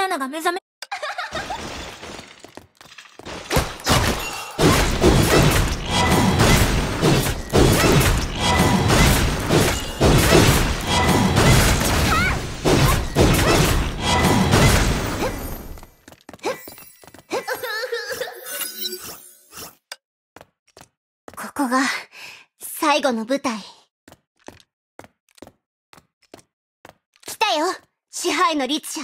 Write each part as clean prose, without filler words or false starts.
アナが目覚め。ここが最後の舞台。来たよ、支配の律者。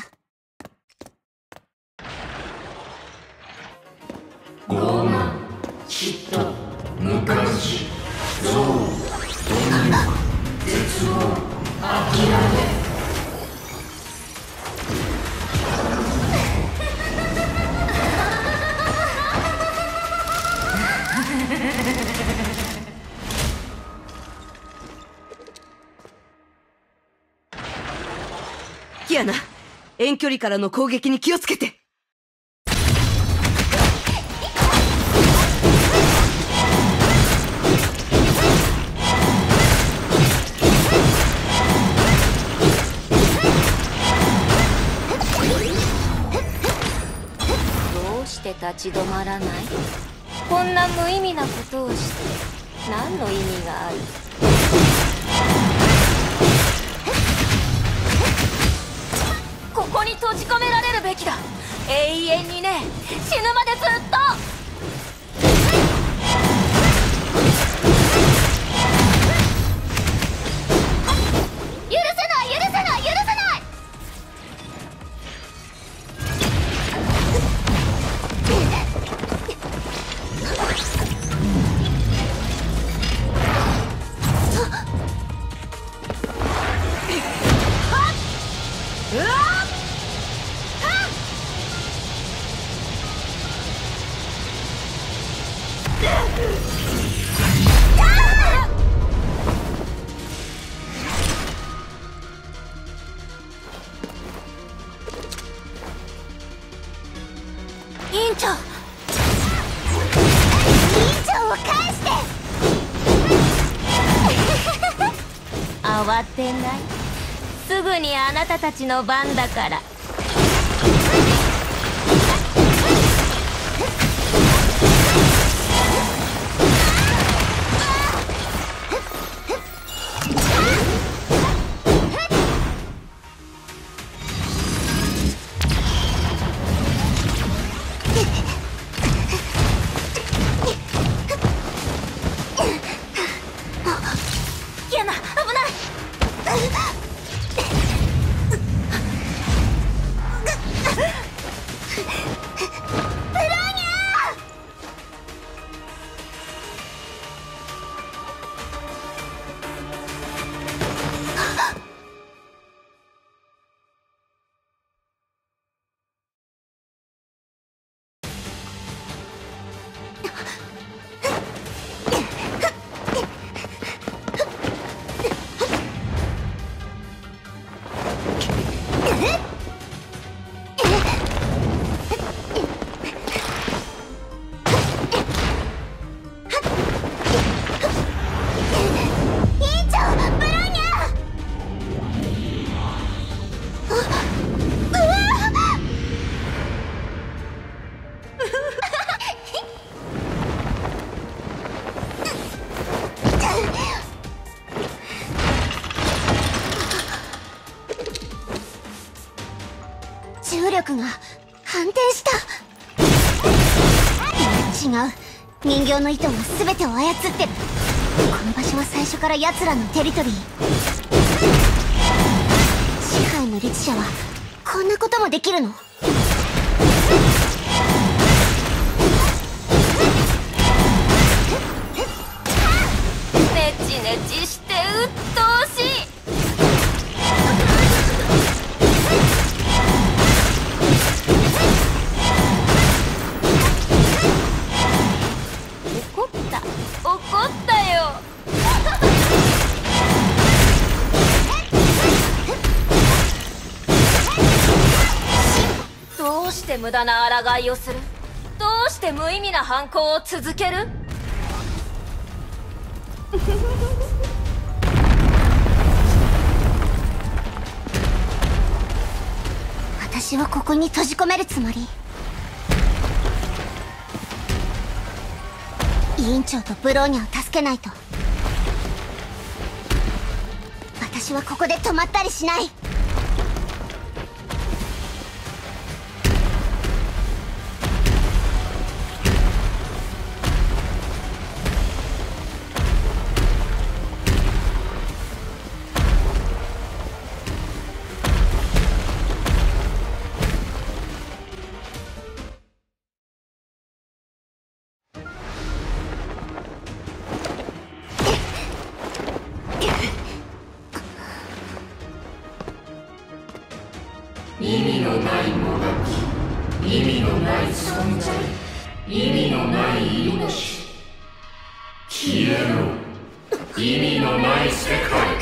傲慢、嫉妬、無関心、憎悪、貪欲、絶望、諦め。 キアナ、遠距離からの攻撃に気をつけて。 どうして立ち止まらない？こんな無意味なことをして何の意味がある？ここに閉じ込められるべきだ。永遠にね、死ぬまでずっと。許せない許せない許せない。うわっ！委員長、を返して。慌てない、すぐにあなたたちの番だから。重力が反転した。違う、人形の糸が全てを操ってる。この場所は最初から奴らのテリトリー。支配の律者はこんなこともできるの？ネチネチして鬱陶しい。怒ったよ。どうして無駄な抗いをする？どうして無意味な反抗を続ける？ 私をここに閉じ込めるつもり？委員長とブローニャを助けないと。私はここで止まったりしない。 意味のないもがき、意味のない存在、意味のない命、消えろ、意味のない世界。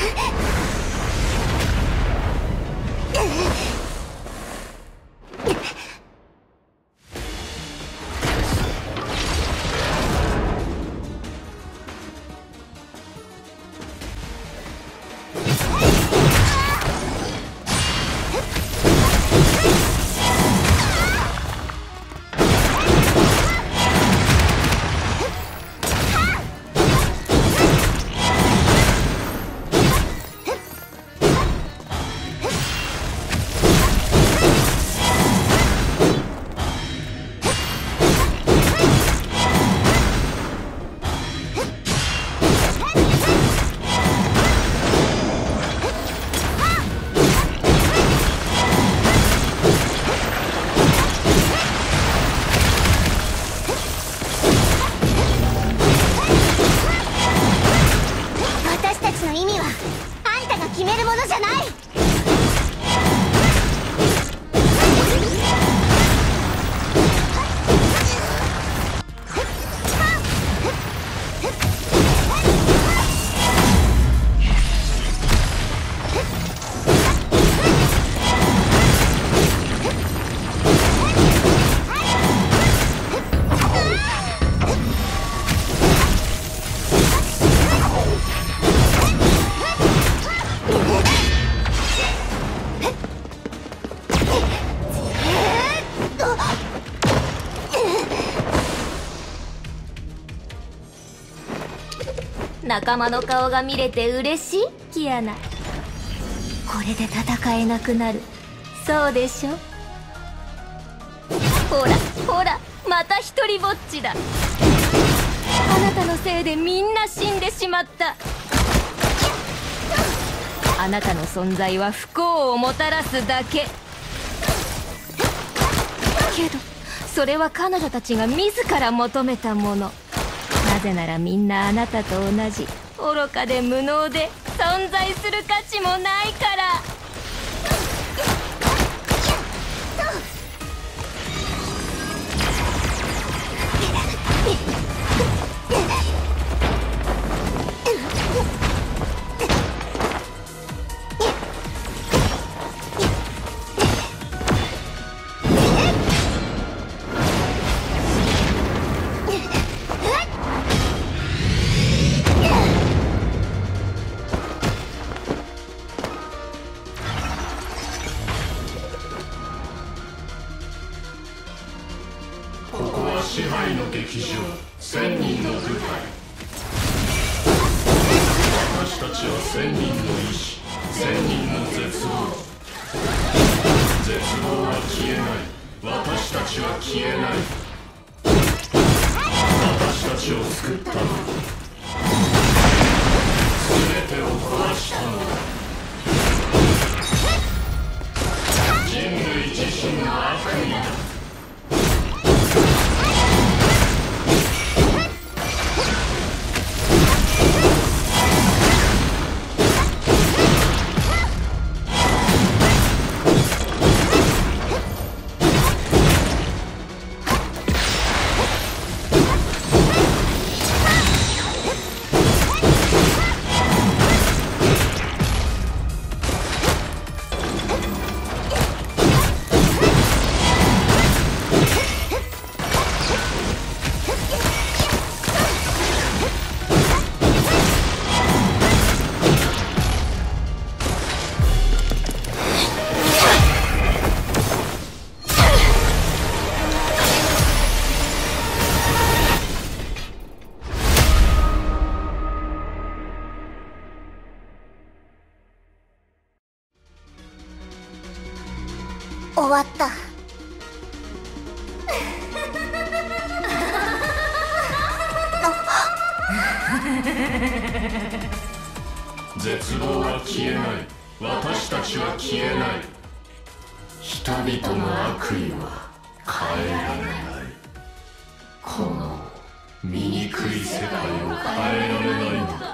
決めるものじゃない。 仲間の顔が見れて嬉しいキアナ。これで戦えなくなる。そうでしょ。ほらほら、また一人ぼっちだ。あなたのせいでみんな死んでしまった。あなたの存在は不幸をもたらすだけ。けどそれは彼女たちが自ら求めたもの。なぜならみんなあなたと同じ愚かで無能で存在する価値もないから。 支配の劇場、千人の舞台。私たちは千人の意志、千人の絶望。絶望は消えない。私たちは消えない。私たちを救ったの。全てを壊したの。人類自身の悪意だ。 終わった。 絶望は消えない。私たちは消えない。人々の悪意は変えられない。この醜い世界を変えられないのだ。